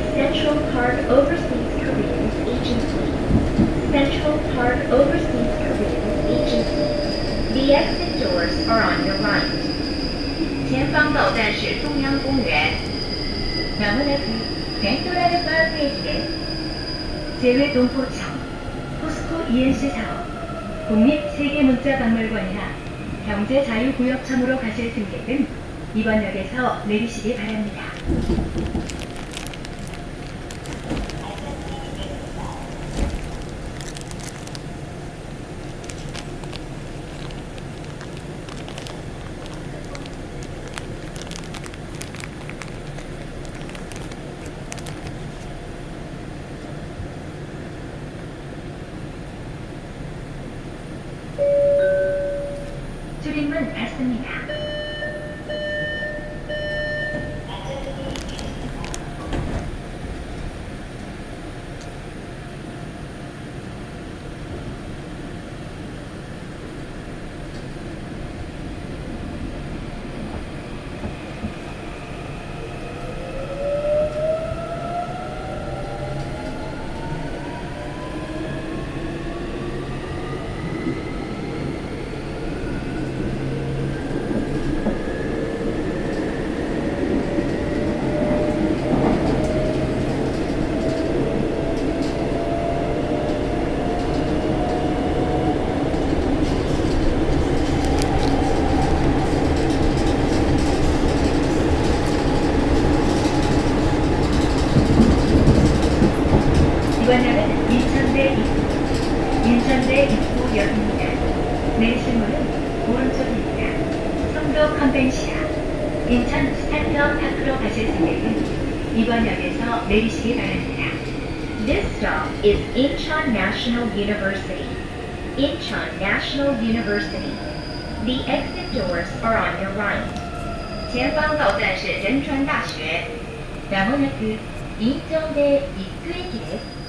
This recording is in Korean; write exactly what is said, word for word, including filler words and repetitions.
Central Park Overseas Korean Agency. Central Park Overseas Korean Agency. The exit doors are on your right. 前方到站是中央公园。まもなくセントラルパーク駅です。제외동포청, 포스코 이엔씨 사업, 국립세계문자박물관이나 경제자유구역청으로 가실 승객은 이번 역에서 내리시기 바랍니다. 출입문 닫습니다. 이번역은 인천대 입구, 인천대 입구역입니다. 내리실 문은 오른쪽입니다. 성도 컨벤시아, 인천 스타트업 파크로 가실 승객은 이번 역에서 내리시기 바랍니다. This stop is Incheon National University. Incheon National University. The exit doors are on your right. 前方到站是仁川大学。まもなく인천대 입구駅です。